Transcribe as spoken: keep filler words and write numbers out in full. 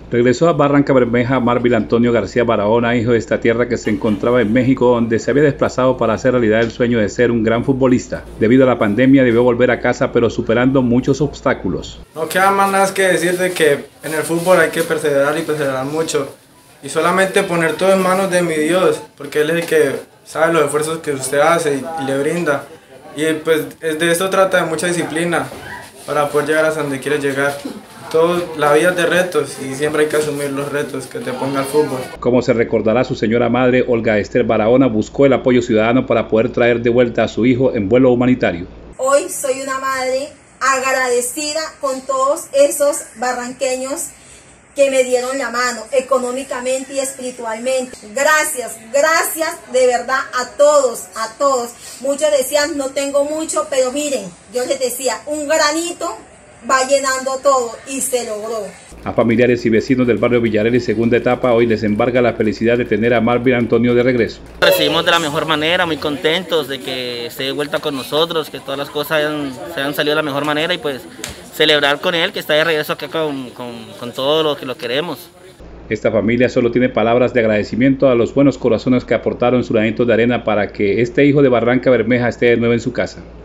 Regresó a Barranca Bermeja Marvin Antonio García Barahona, hijo de esta tierra que se encontraba en México, donde se había desplazado para hacer realidad el sueño de ser un gran futbolista. Debido a la pandemia debió volver a casa, pero superando muchos obstáculos. No queda más nada que decir de que en el fútbol hay que perseverar y perseverar mucho. Y solamente poner todo en manos de mi Dios, porque Él es el que sabe los esfuerzos que usted hace y, y le brinda. Y pues de esto trata de mucha disciplina para poder llegar a donde quiere llegar. Todo, la vida es de retos y siempre hay que asumir los retos que te ponga el fútbol. Como se recordará, su señora madre, Olga Esther Barahona, buscó el apoyo ciudadano para poder traer de vuelta a su hijo en vuelo humanitario. Hoy soy una madre agradecida con todos esos barranqueños que me dieron la mano económicamente y espiritualmente. Gracias, gracias de verdad a todos, a todos. Muchos decían no tengo mucho, pero miren, yo les decía, un granito va llenando todo y se logró. A familiares y vecinos del barrio Villarelli, segunda etapa, hoy les embarga la felicidad de tener a Marvin Antonio de regreso. Recibimos de la mejor manera, muy contentos de que esté de vuelta con nosotros, que todas las cosas hayan, se hayan salido de la mejor manera y pues celebrar con él que está de regreso acá con, con, con todo lo que lo queremos. Esta familia solo tiene palabras de agradecimiento a los buenos corazones que aportaron su granito de arena para que este hijo de Barranca Bermeja esté de nuevo en su casa.